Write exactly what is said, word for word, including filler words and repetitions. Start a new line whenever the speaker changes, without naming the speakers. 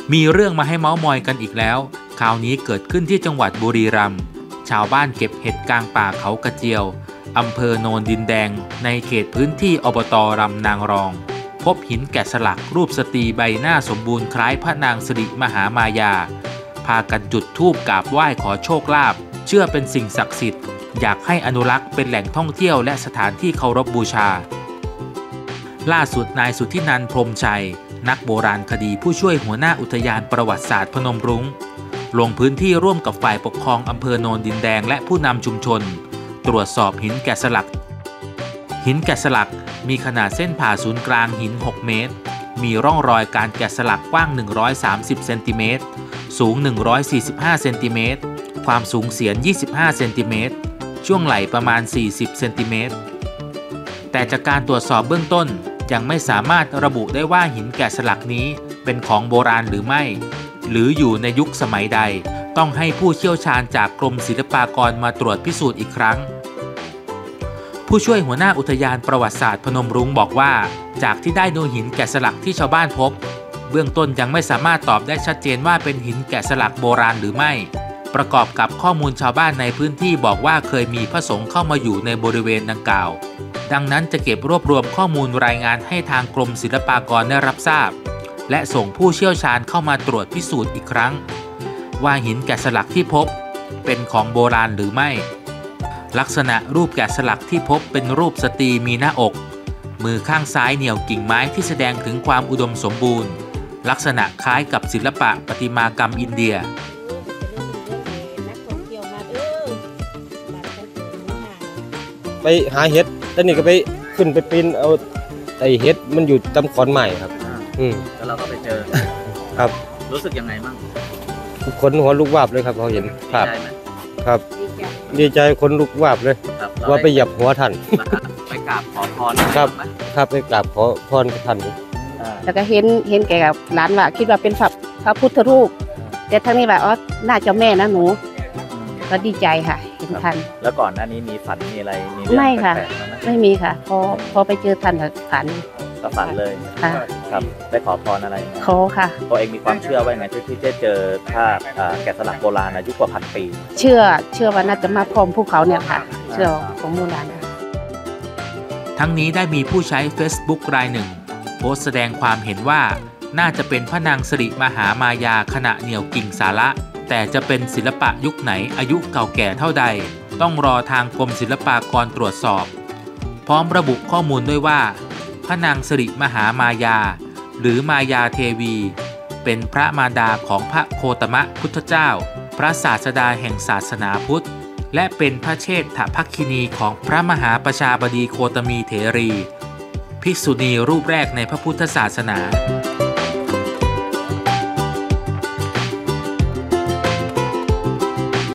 มีเรื่องมาให้เม้ามอยกันอีกแล้วคราวนี้เกิดขึ้นที่จังหวัดบุรีรัมย์ชาวบ้านเก็บเห็ดกลางป่าเขากระเจียวอำเภอโนนดินแดงในเขตพื้นที่อบต.รำนางรองพบหินแกะสลักรูปสตรีใบหน้าสมบูรณ์คล้ายพระนางสิริมหามายาพากันจุดธูปกราบไหว้ขอโชคลาภเชื่อเป็นสิ่งศักดิ์สิทธิ์อยากให้อนุรักษ์เป็นแหล่งท่องเที่ยวและสถานที่เคารพบูชาล่าสุดนายสุทธินันท์พรหมชัยนักโบราณคดีผู้ช่วยหัวหน้าอุทยานประวัติศาสตร์พนมรุ้งลงพื้นที่ร่วมกับฝ่ายปกครองอำเภอโนนดินแดงและผู้นำชุมชนตรวจสอบหินแกะสลักหินแกะสลักมีขนาดเส้นผ่าศูนย์กลางหินหกเมตรมีร่องรอยการแกะสลักกว้างหนึ่งร้อยสามสิบเซนติเมตรสูงหนึ่งร้อยสี่สิบห้าเซนติเมตรความสูงเสียนยี่สิบห้าเซนติเมตรช่วงไหล่ประมาณสี่สิบเซนติเมตรแต่จากการตรวจสอบเบื้องต้นยังไม่สามารถระบุได้ว่าหินแกะสลักนี้เป็นของโบราณหรือไม่หรืออยู่ในยุคสมัยใดต้องให้ผู้เชี่ยวชาญจากกรมศิลปากรมาตรวจพิสูจน์อีกครั้งผู้ช่วยหัวหน้าอุทยานประวัติศาสตร์พนมรุ้งบอกว่าจากที่ได้ดูหินแกะสลักที่ชาวบ้านพบเบื้องต้นยังไม่สามารถตอบได้ชัดเจนว่าเป็นหินแกะสลักโบราณหรือไม่ประกอบกับข้อมูลชาวบ้านในพื้นที่บอกว่าเคยมีพระสงฆ์เข้ามาอยู่ในบริเวณดังกล่าวดังนั้นจะเก็บรวบรวมข้อมูลรายงานให้ทางกรมศิลปากรได้รับทราบและส่งผู้เชี่ยวชาญเข้ามาตรวจพิสูจน์อีกครั้งว่าหินแกะสลักที่พบเป็นของโบราณหรือไม่ลักษณะรูปแกะสลักที่พบเป็นรูปสตรีมีหน้าอกมือข้างซ้ายเหนี่ยวกิ่งไม้ที่แสดงถึงความอุดมสมบูรณ์ลักษณะคล้ายกับศิลปะประติมากรรมอินเดีย
ไปหาเห็ดแล้วนี่ก็ไปขึ้นไปปีนเอาไอเห็ดมันอยู่ตำขอนใหม่ครับอืม
แล้วเราก็ไปเจอ
ครับ
รู้สึกยังไงบ้าง
คนหัวลุกวาบเลยครับพอเห็นครับครับดีใจคนลุกวาบเลยว่าไปหยับหัวท่าน
ไปกราบขอพร
ครับครับไปกราบขอพรท่าน
แล้วก็เห็นเห็นแกกับหลานว่าคิดว่าเป็นพระพระพุทธรูปแต่ทั้งนี้ว่าอ๋อน่าจะแม่นะหนูก็ดีใจค่ะเห็นท่าน
แล้วก่อนหน้านี้มีฝันมีอะไรมี
ไม่ค่ะไม่มีค่ะพอพอไปเจอท่านก็ฝัน
ก็ฝันเลย
ค่ะ
ครับได้ขอพรอะไร
ขอค่ะ
ตัวเองมีความเชื่อว่าไงที่ที่ได้เจอภาพแกะสลักโบราณอายุกว่าพันปี
เชื่อเชื่อว่าน่าจะมาพร้อมภูเขาเนี่ยค่ะเชื่อของโบราณ
ทั้งนี้ได้มีผู้ใช้ Facebook รายหนึ่งโพสต์แสดงความเห็นว่าน่าจะเป็นพระนางสิริมหามายาขณะเหนี่ยวกิ่งสาระแต่จะเป็นศิลปะยุคไหนอายุเก่าแก่เท่าใดต้องรอทางกรมศิลปากรตรวจสอบพร้อมระบุข้อมูลด้วยว่าพระนางสิริมหามายาหรือมายาเทวีเป็นพระมารดาของพระโคตมะพุทธเจ้าพระศาสดาแห่งศาสนาพุทธและเป็นพระเชษฐภักคินีของพระมหาประชาบดีโคตมีเถรีภิกษุณีรูปแรกในพระพุทธศาสนา